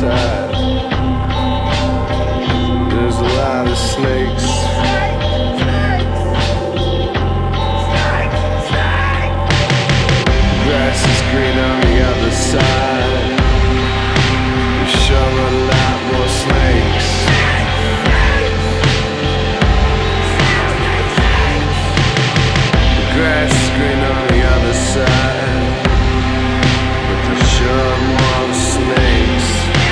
side. There's a lot of snakes. Grass is green on the other side. There's sure a lot more snakes. The grass is green on the other side, but there's sure more snakes.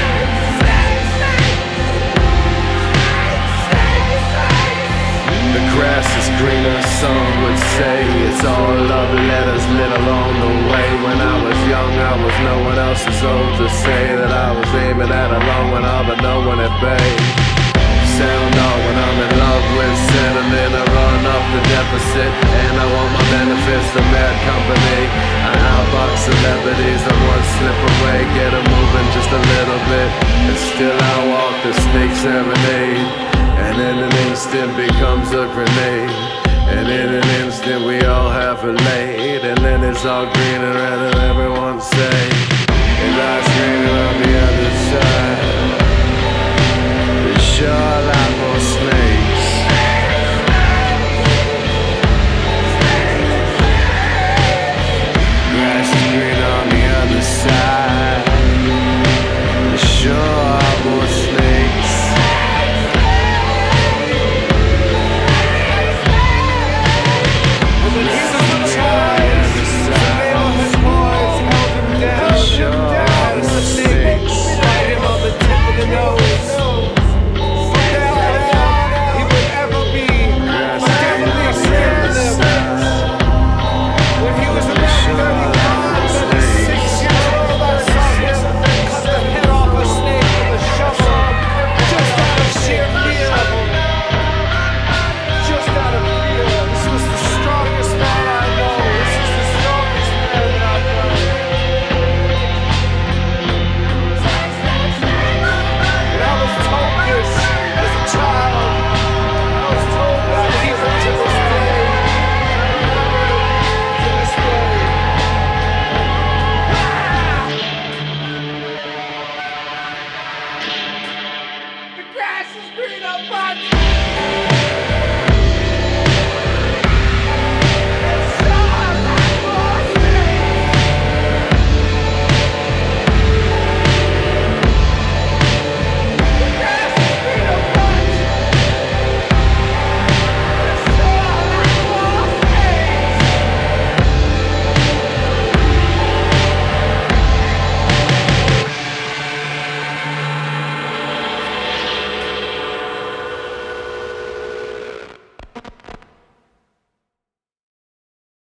The grass is greener, some would say. It's all love letters lit along the way. When I was young, I was no one else's old to say that I was aiming at a long one, but no one at bay. Sound off when I'm in love with settling a run up the deficit, and I want my benefits to bad company. I outbox celebrities, I'm one slip away, get them moving just a little bit, and still I walk the snake serenade. And in an instant becomes a grenade, and in an instant we all have it laid. And then it's all green and red and everyone say, it's all greener on the other side. There's sure a lot more snakes. Grass is green on the other side. There's sure